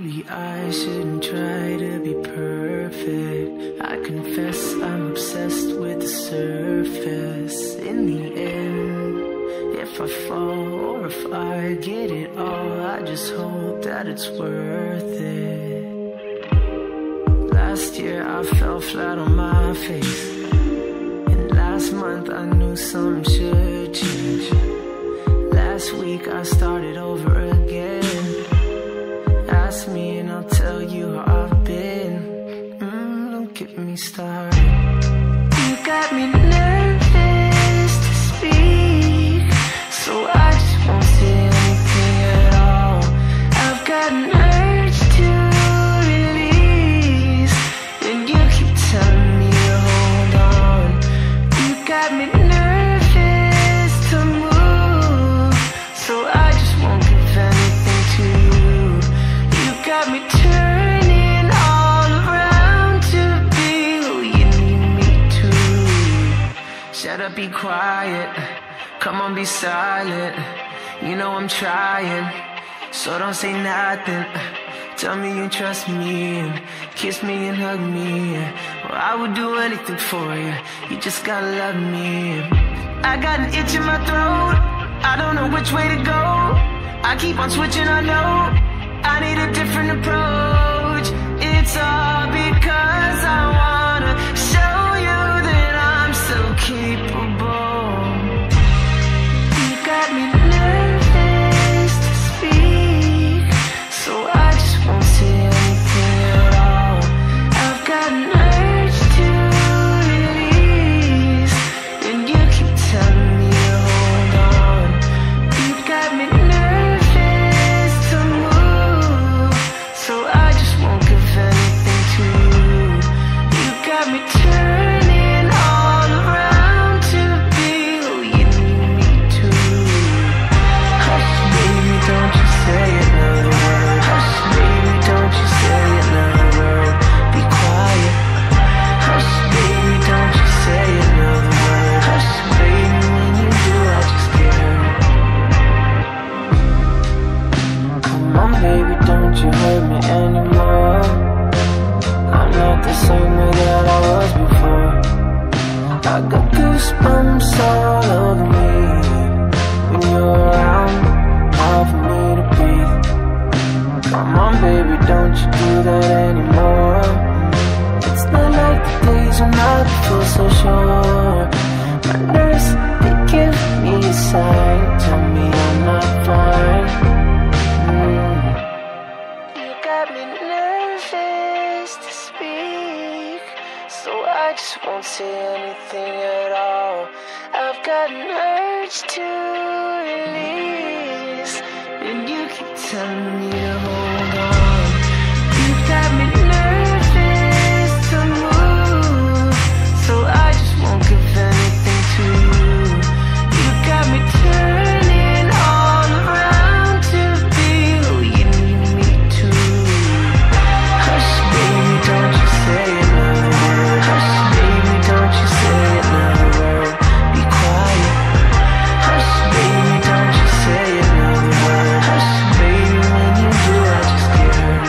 Maybe I shouldn't try to be perfect. I confess I'm obsessed with the surface. In the end, if I fall or if I get it all, I just hope that it's worth it. Last year I fell flat on my face, and last month I knew something should change. Last week I started over again. Ask me and I'll tell you how I've been. Don't get me started. You got me nervous to speak, so I just won't say anything at all. I've got an urge to release, and you keep telling me to hold on. You got me nervous to move, so I just won't give anything to you. You got me turning all around to be who you need me to. Shut up, be quiet. Come on, be silent. You know I'm trying, so don't say nothing. Tell me you trust me and kiss me and hug me. Well, I would do anything for you. You just gotta love me. I got an itch in my throat. I don't know which way to go. I keep on switching, I know. I need a different approach. It's all because I wanna show you that I'm still capable. You got me nervous to speak, so I just won't say anything at all. I've got an urge to release, and you keep telling me to hold on. You got me nervous to move, so I just won't give anything to you. You got me turning all around to be who you need me to. Hush, baby, don't you say another word. Hush, baby, don't you say another word. Be quiet. Hush, baby, don't you say another word. Hush, baby, when you do, I just get hurt. Come on, baby, don't you hurt me anymore. I'm not the same way that I was before. I got goosebumps all over me when you're around, hard for me to breathe. Come on, baby, don't you do that anymore. It's not like the days when I feel so sure. My nurse, they give me a sign, tell me I'm not fine. You got me nervous to speak, so I just won't say anything at all. I've got an urge to release, and you keep telling me to hold on. You got me nervous to move, so I just won't give anything to you. You got me turning all around to be who you need me to. Hush, baby, don't you say another word. Hush, baby, don't you say another word. Be quiet. Hush, baby, don't you say another word. Hush, baby, when you do, I just get hurt.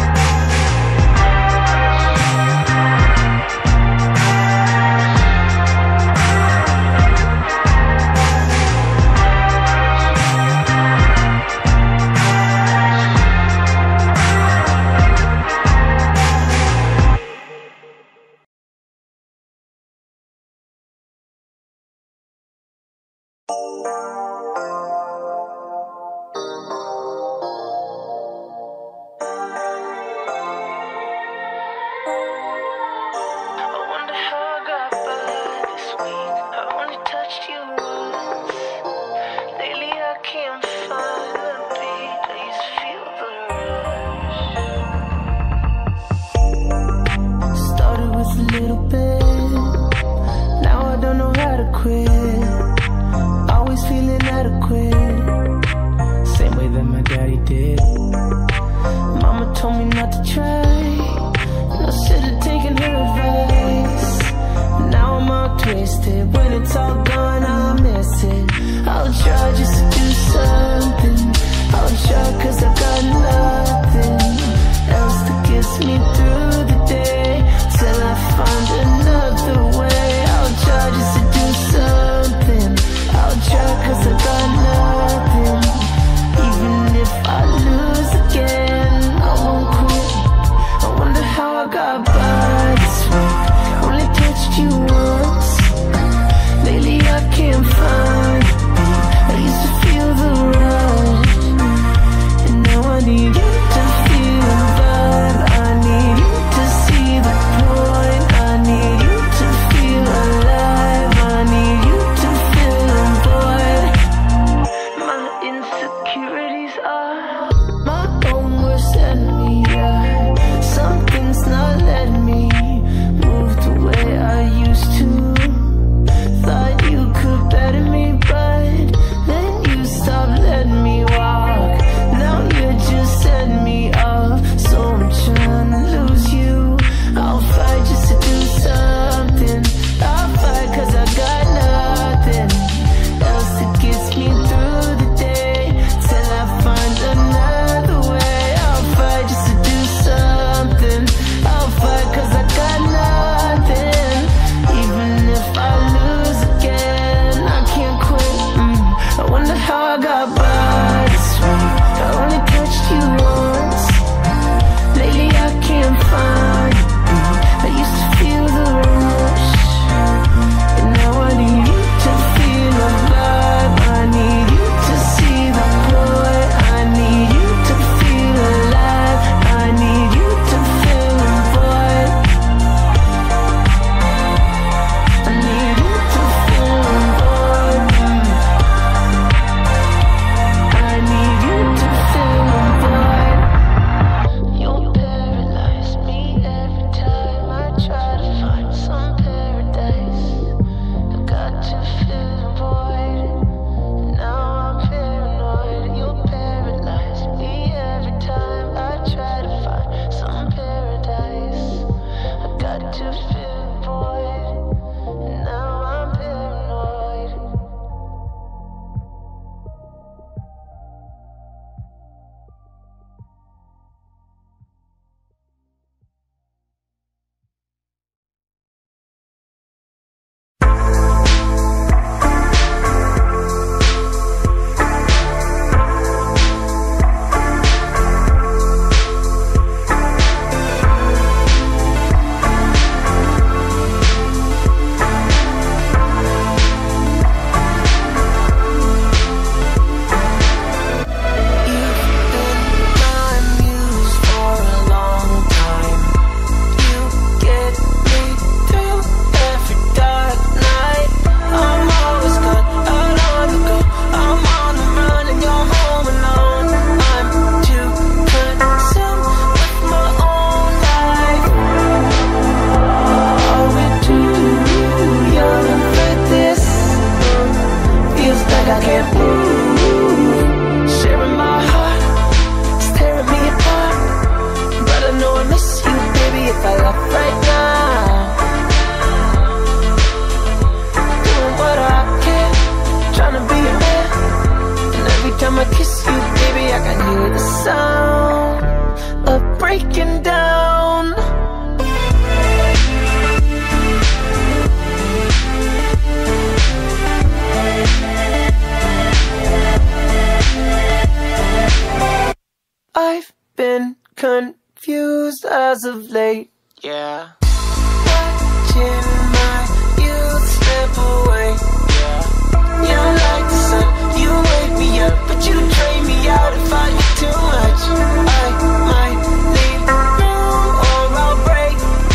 I wonder how I got by this week. I only touched you once. Lately I can't find the beat. I used to feel the rush. Started with a little bit, now I don't know how to quit. Always feeling adequate, same way that my daddy did. Mama told me not to try, I should've taken her advice. Now I'm all twisted, when it's all gone I'll miss it. I'll try just to do something, I'll try cause I got nothing. confused as of late. Yeah. Watching my youth slip away. You don't like the sun, you wake me up, but you drain me out if I get too much. I might leave the room or I'll break.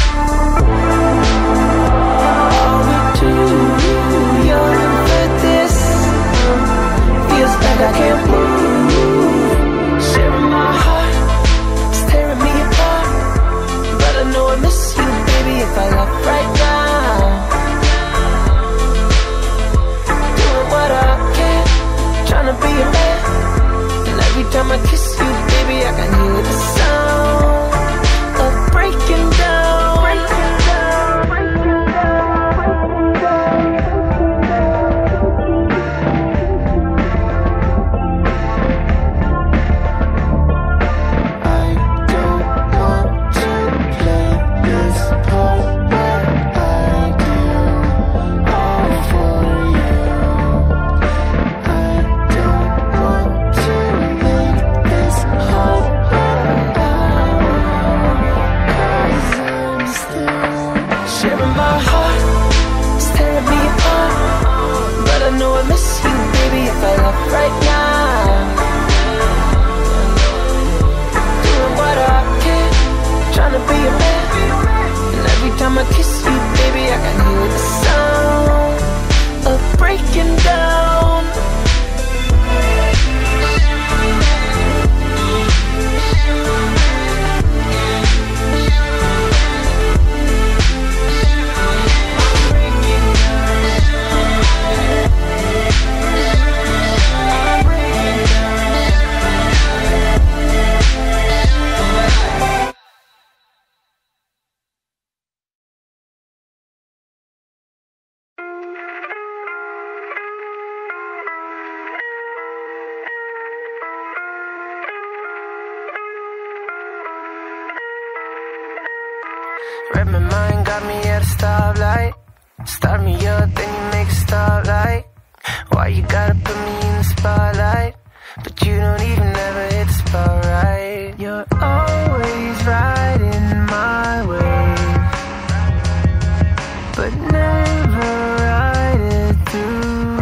Are we too young for this? Feels like I can't move. Sharing my heart, it's tearing me apart. But I know I miss you, baby, if I left right now. Doing what I can, trying to be a man. And every time I kiss you, baby, I can hear the sound of breaking down. Breaking down, breaking down, breaking down. I don't want to play this part, but I do all for you. I don't want to make this whole, but I will, 'cause I'm still sharing my heart, it's tearing me apart. But I know I miss you, baby, if I left right now. Doing what I can, trying to be a man. And every time I kiss you, baby, I can hear the sound of breaking down. Read my mind, got me at a stoplight. Start me up, then you make a starlight. Why you gotta put me in the spotlight? But you don't even ever hit the spot right. You're always right in my way, but never ride it through.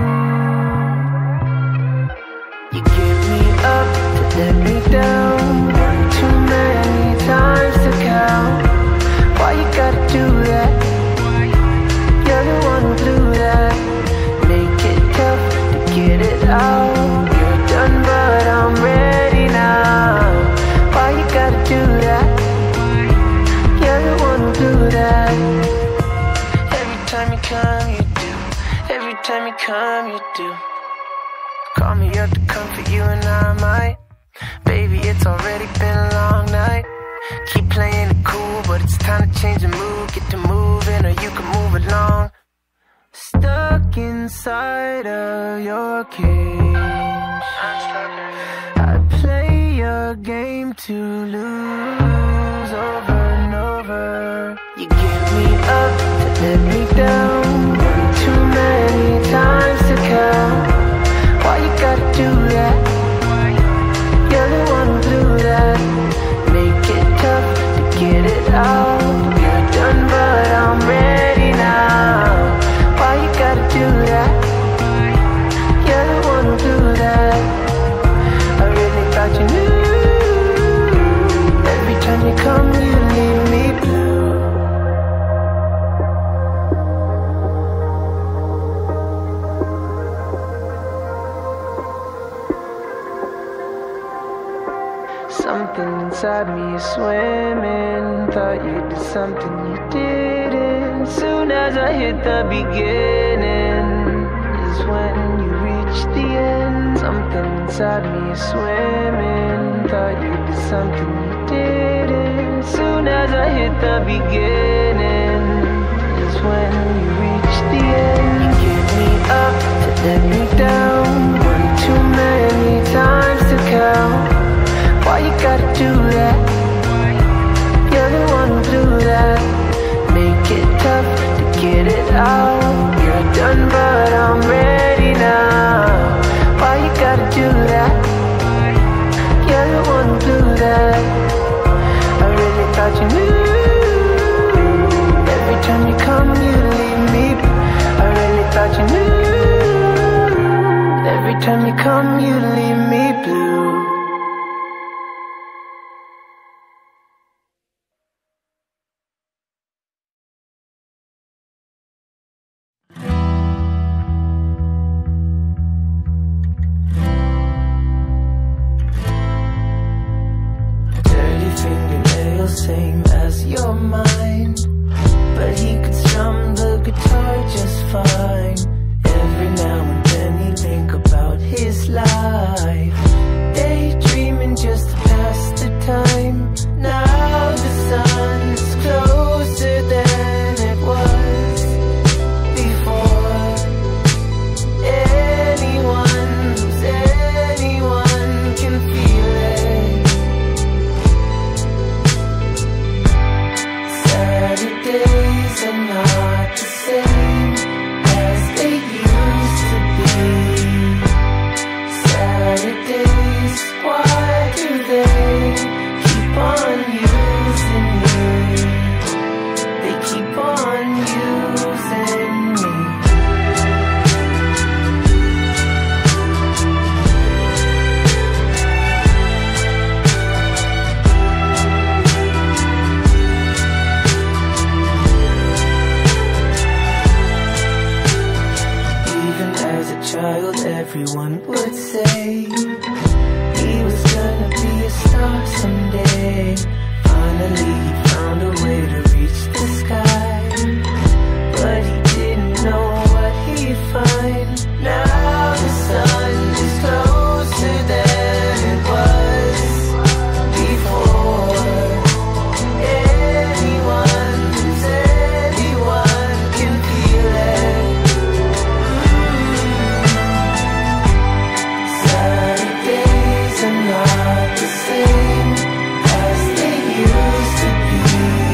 You give me up to let me down, too many times to count. Why you gotta do that? You're the one who blew that. Make it tough to get it out. You're done, but I'm ready now. Why you gotta do that? You're the one who blew that. Every time you come, you do. Every time you come, you do. Call me up to comfort you and I might. Baby, it's already been a long night. Keep playing it cool, but it's time to change the mood. Get to moving or you can move along. Stuck inside of your cage, I play your game to lose over and over. You give me up to let me down, too many times to count. Why you gotta do that? You're the one who blew that. Make it tough to get it out. You're done, but I'm ready now. Why you gotta do that? You're the one who blew that. Every time you come, you do. Every time you come, you do. Call me up to comfort you and I might. Baby, it's already been a long night. Keep playing it cool, but it's time to change the mood. Get to moving or you can move along. Stuck inside of your cage, I play your game to lose over and over. You give me up to let me down, too many times to count. Why you gotta do that? You're the one who blew that. Make it tough to get it out. You're done, but I'm ready now. Why you gotta do that? I really thought you knew. Every time you come, you leave me blue. Something inside me is swimming. Thought you did something you didn't. Soon as I hit the beginning is when you reach the end. Something inside me is swimming. Thought you did something you didn't. Soon as I hit the beginning is when you reach the end. You give me up to let me down, one too many times to count. Why you gotta do that? You're the one who blew that. Make it tough to get it out. You're done, but I'm ready now. Why you gotta do that? You're the one who blew that. time you come, you leave me blue. Dirty fingernails, same as your mind, but he could strum the guitar just fine. Every now and then he'd think about his life, daydreaming just to pass the time. Now the sun's closer than it was before. Anyone who's anyone can feel it. Saturdays are not the same as they used to be. Saturdays, why do they keep on using me? They keep on using me. Even as a child, everyone would say he was gonna be a star someday. Finally, he found a way to reach the sky, but he didn't know what he'd find. Now the sun is closer than it was before. Anyone who's anyone can feel it. Saturdays are not the same as they used to be.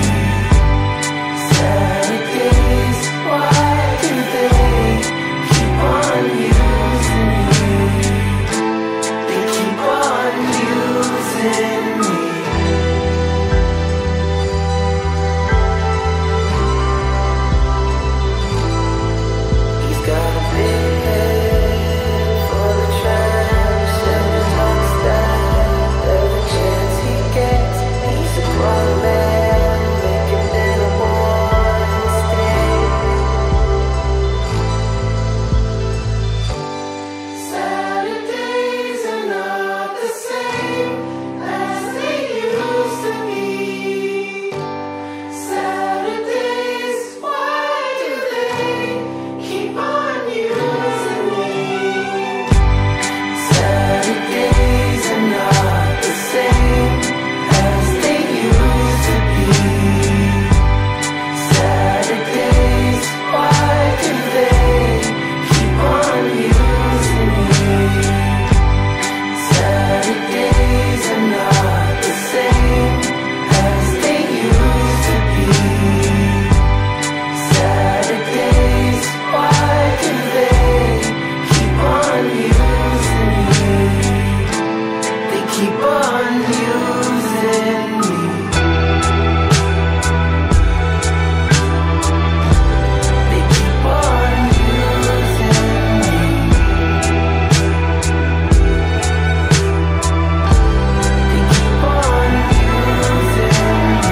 Saturdays, why do they keep on using me? They keep on using me. He's got a big head full of tramps and he talks that every chance he gets. He's a grown man making little more mistakes. Saturdays are not the same as they used to be. Saturdays, why do they keep on using me? Saturdays are not the same as they used to be. Saturdays, why do they keep on using me? Saturdays are not the same as they used to be. Saturdays, why do they keep on using me? They keep on using me. They keep on using me. They keep on using me.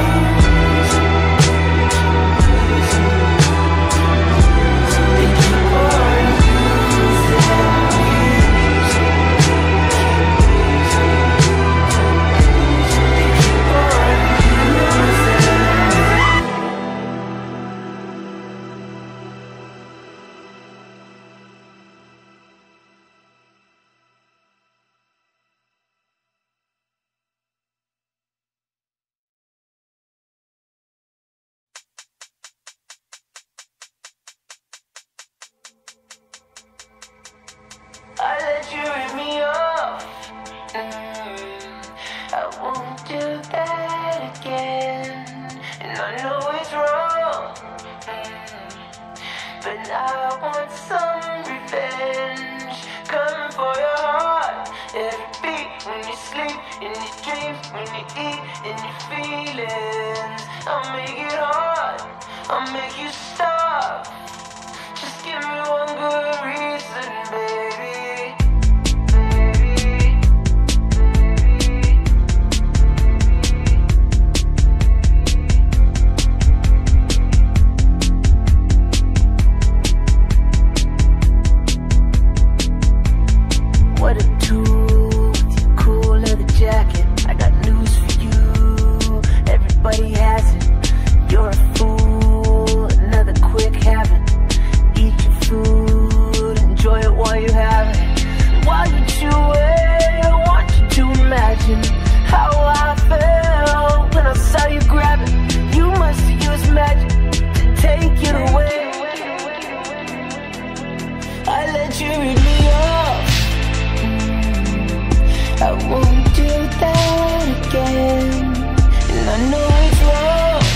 They keep on I let you rip me off. I won't do that again. And I know it's wrong, but I want some revenge. Coming for your heart, every beat when you sleep, in your dreams, when you eat, in your feelings. I'll make it hard, I'll make you stop. Just give me one good reason, baby. let you read me off. I won't do that again. And I know it's wrong,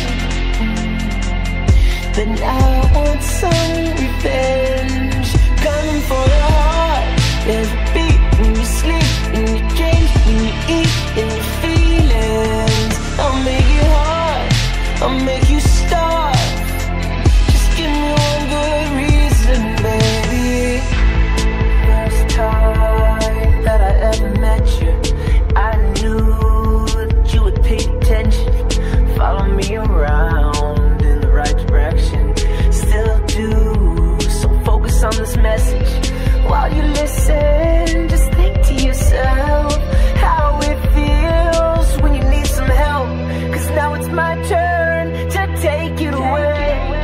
but now I want some revenge. Coming for your heart. There's a beat when you sleep, in your dreams, when you eat, in your feelings. I'll make you hard, I'll make you starve. Just give me one good reason, baby. First time that I ever met you, I knew that you would pay attention, follow me around in the right direction. Still do, so focus on this message. While you listen, just think to yourself how it feels when you need some help. Cause now it's my turn to take it away.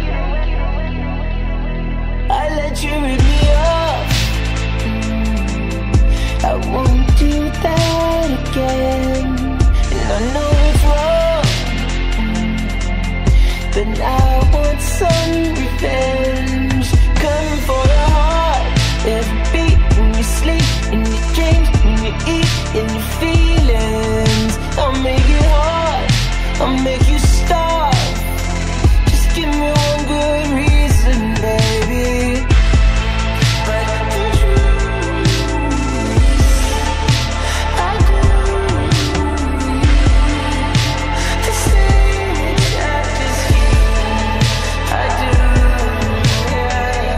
I let you read me off. I won't do that again. And I know it's wrong, but now I want some revenge. Coming for your heart. There's a beat when you sleep, in your dreams, when you eat, in your feelings. I'll make it hard, I'll make you starve. Just give me one good reason, baby. But the truth, I do the same exact as you. I do, yeah.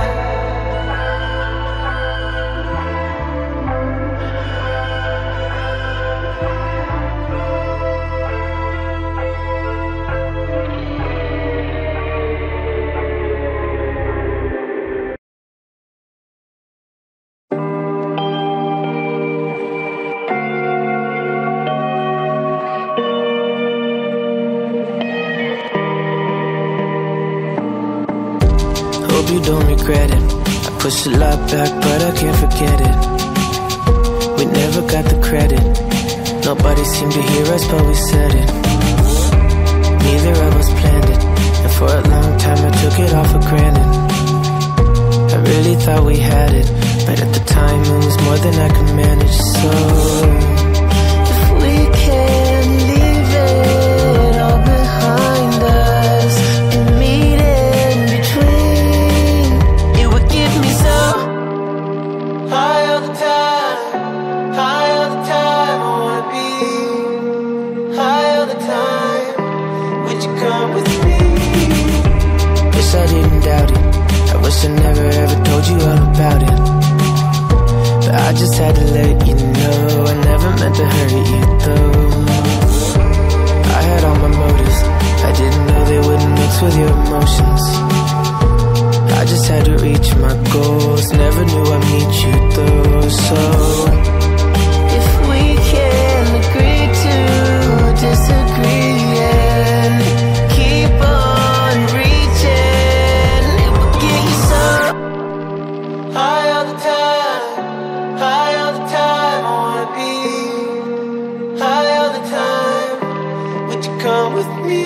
Hope you don't regret it. I push a lot back, but I can't forget it. We never got the credit. Nobody seemed to hear us, but we said it. Neither of us planned it, and for a long time I took it all for granted. I really thought we had it, but at the time it was more than I could manage. So if we can leave it all behind us and meet in between, it would give me some High all the time, high all the time. I wanna be high all the time. Would you come with me? Wish I didn't doubt it. I wish I never ever told you all about it. But I just had to let you know I never meant to hurt you though. I had all my motives, I didn't know they wouldn't mix with your emotions. I just had to reach my goals, never knew I'd meet you though. So If we can agree to disagree and keep on reaching, it will get you some high all the time, high all the time. I wanna be high all the time. Would you come with me?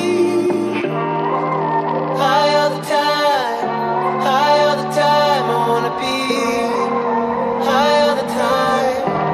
High all the time, high all the time. I wanna be high all the time.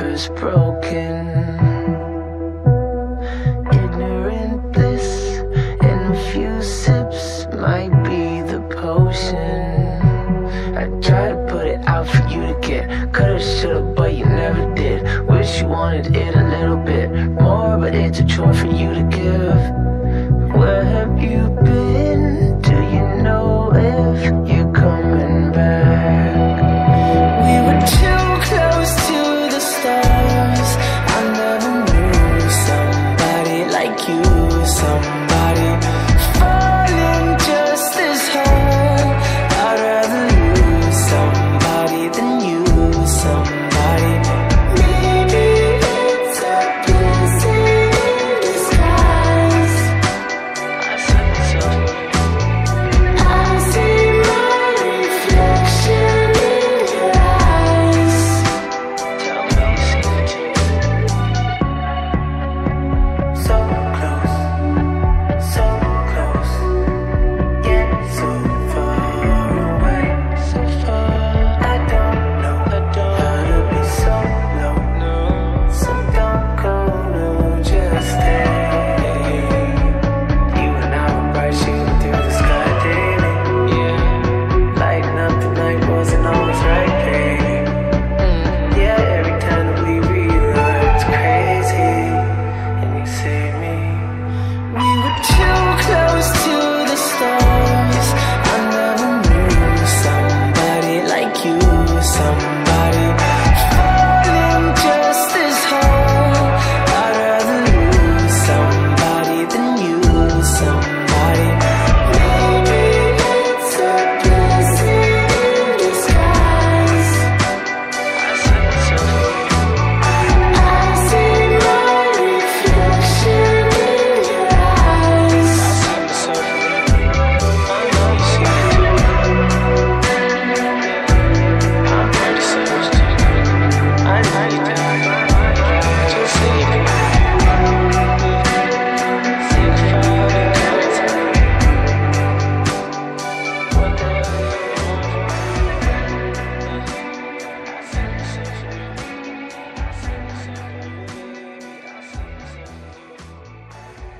anchor's broken. Ignorant bliss in a few sips might be the potion. I try to put it out for you to get. Coulda, shoulda, but you never did. Wish you wanted it a little bit more, but it's a chore for you to give. Where have you been? Do you know if you're coming back? We were too close to the stars. I never knew somebody like you, somebody falling just this hard. I'd rather lose somebody than you, somebody. Maybe it's a blessing in disguise. I see my reflection in your eyes. Tell me you see it too. So close, yet so far away. So far, I don't know how to be so low. So don't go, no, just stay. You and I were bright shooting through the sky daily. Lighting up the night wasn't always right, baby. Yeah, every time that we realize it's crazy, and you see me. We were too close to the stars. I never knew somebody like you, somebody falling just this hard. I'd rather lose somebody than you, somebody. Maybe it's a blessing in disguise. I see my reflection in your eyes. I know you see it too. I'm pretty serious too. I know you do. Just say you can. See if I would do it to me. What the hell do you want? I see myself in you. I see myself in you, baby. I see myself in you.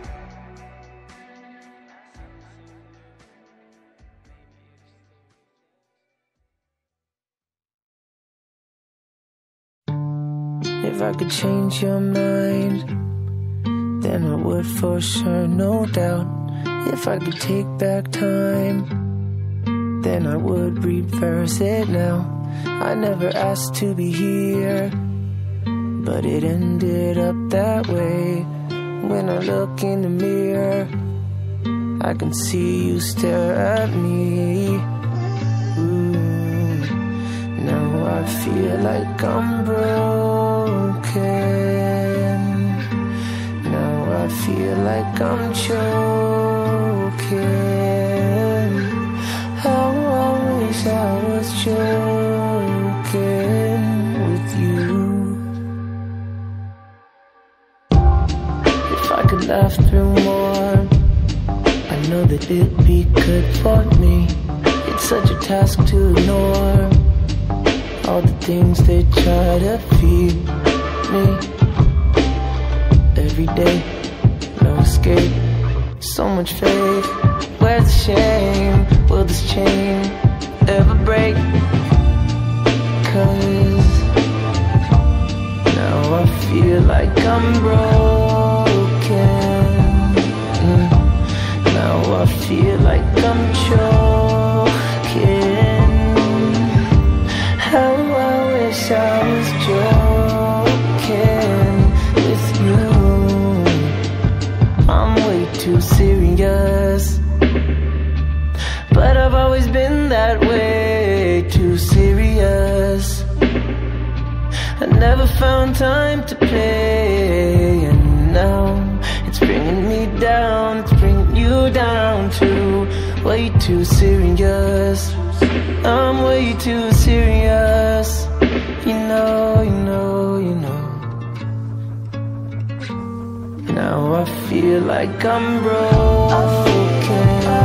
If I could change your mind, then I would for sure, no doubt. If I could take back time, then I would reverse it now. I never asked to be here, but it ended up that way. When I look in the mirror, I can see you stare at me. Ooh, now I feel like I'm broken. Now I feel like I'm choking. How I wish I was joking with you. If I could laugh through more, I know that it'd be good for me. It's such a task to ignore all the things they try to feed me. Every day, no escape, so much faith. Where's the shame? Will this chain ever break? 'Cause now I feel like I'm broken. Now I feel like I'm choking. How I wish I was joking with you. I'm way too serious, but I've always been that way, too serious. I never found time to play, and now it's bringing me down, it's bringing you down too. Way too serious, I'm way too serious. You know, you know, you know. Now I feel like I'm broken.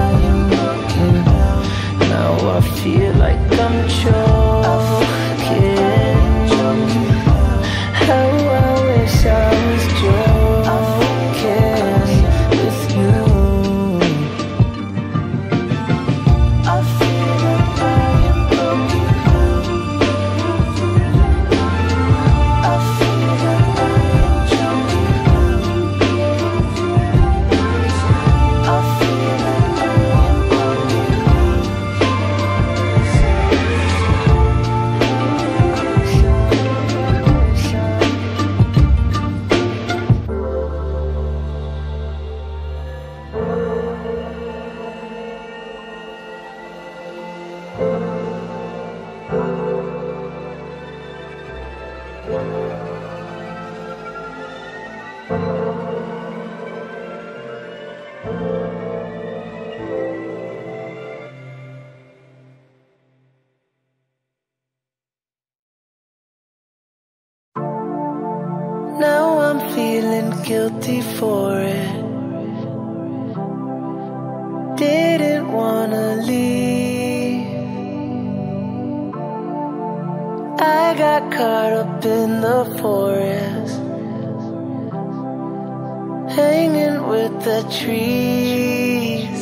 Now I feel like I'm choking. How feeling guilty for it. Didn't wanna leave. I got caught up in the forest, hanging with the trees.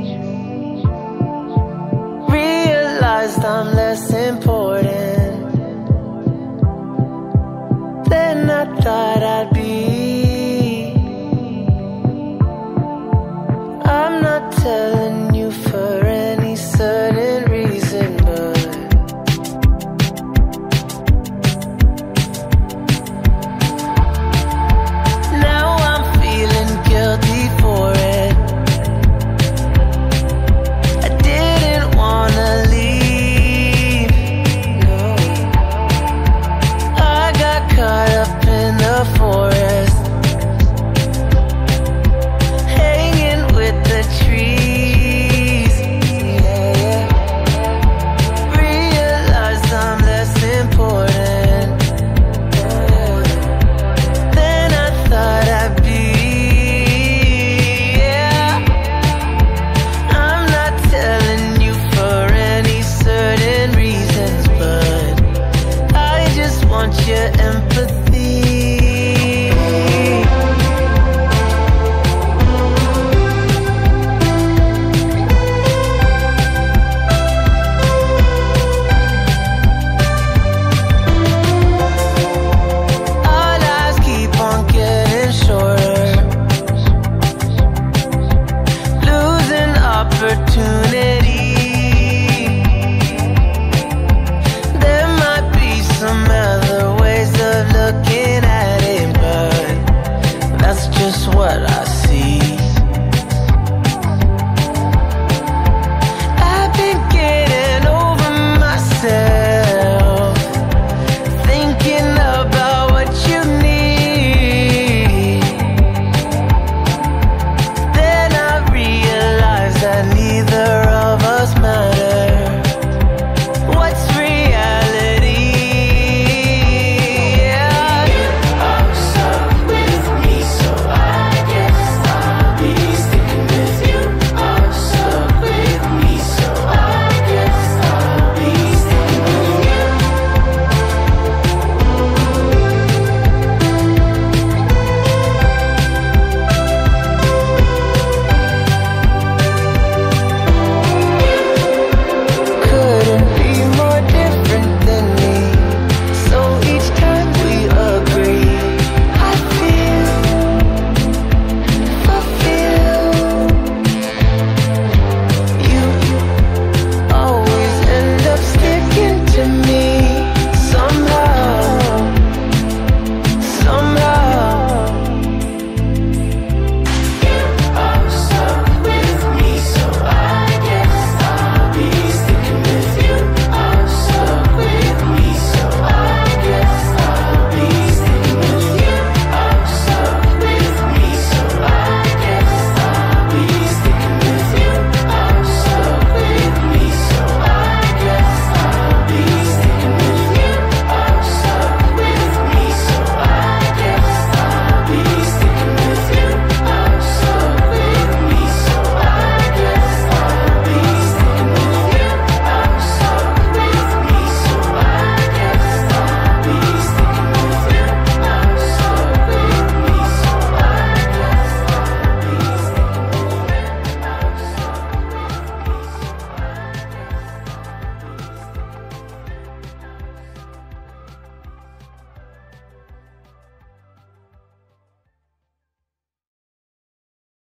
Realized I'm less important than I thought I'd be. I'm not telling you for any certain reason, but now I'm feeling guilty for it. I didn't wanna leave, no. I got caught up in the forest, hanging with the trees. Yeah, yeah. Realized I'm less important than I thought I'd be. Yeah, I'm not telling you for any certain reasons, but I just want your empathy.